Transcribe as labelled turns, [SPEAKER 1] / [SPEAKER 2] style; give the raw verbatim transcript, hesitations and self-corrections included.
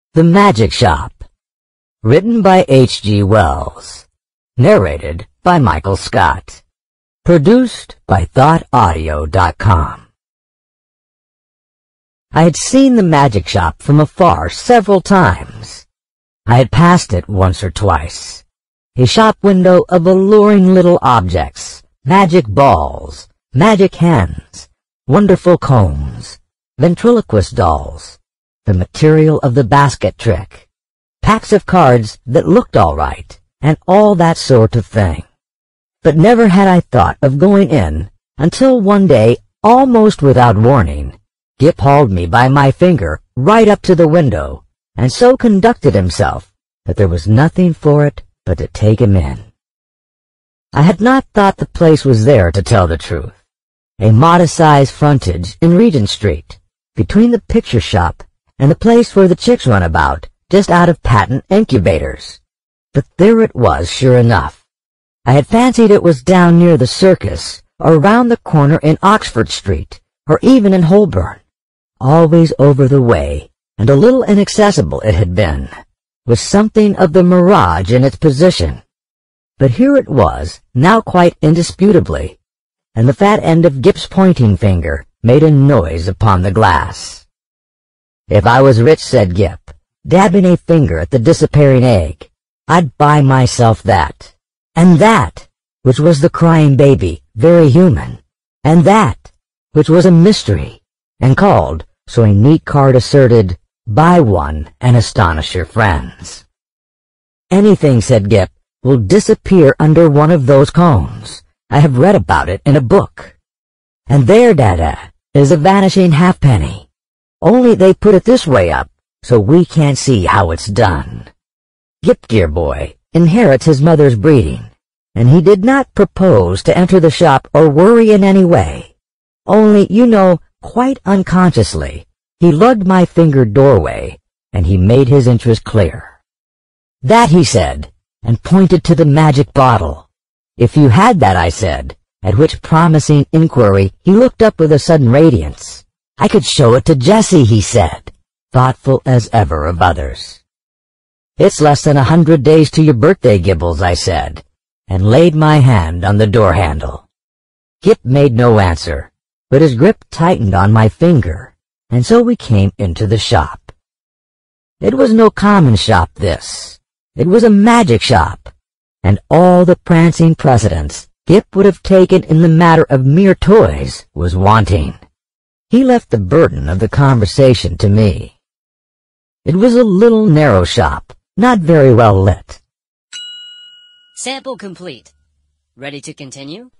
[SPEAKER 1] The Magic Shop. Written by H G Wells. Narrated by Michael Scott. Produced by thought audio dot com. I had seen the Magic Shop from afar several times. I had passed it once or twice. A shop window of alluring little objects, magic balls, magic hens, wonderful combs, ventriloquist dolls, the material of the basket trick, packs of cards that looked all right, and all that sort of thing. But never had I thought of going in until one day, almost without warning, Gip hauled me by my finger right up to the window, and so conducted himself that there was nothing for it but to take him in. I had not thought the place was there, to tell the truth. A modest-sized frontage in Regent Street, between the picture shop and the place where the chicks run about, just out of patent incubators. But there it was, sure enough. I had fancied it was down near the circus, or around the corner in Oxford Street, or even in Holborn. Always over the way, and a little inaccessible it had been, with something of the mirage in its position. But here it was, now quite indisputably, and the fat end of Gip's pointing finger made a noise upon the glass. If I was rich, said Gip, dabbing a finger at the disappearing egg, I'd buy myself that, and that, which was the crying baby, very human, and that, which was a mystery, and called, so a neat card asserted, buy one and astonish your friends. Anything, said Gip, will disappear under one of those cones. I have read about it in a book. And there, Dada, is a vanishing halfpenny. Only they put it this way up, so we can't see how it's done. Gip, dear boy, inherits his mother's breeding, and he did not propose to enter the shop or worry in any way. Only, you know, quite unconsciously, he lugged my fingered doorway, and he made his interest clear. That, he said, and pointed to the magic bottle. If you had that, I said, at which promising inquiry he looked up with a sudden radiance. I could show it to Jessie, he said, thoughtful as ever of others. It's less than a hundred days to your birthday, Gibbles, I said, and laid my hand on the door handle. Gip made no answer, but his grip tightened on my finger, and so we came into the shop. It was no common shop, this. It was a magic shop, and all the prancing precedence Gip would have taken in the matter of mere toys was wanting. He left the burden of the conversation to me. It was a little narrow shop, not very well lit.
[SPEAKER 2] Sample complete. Ready to continue?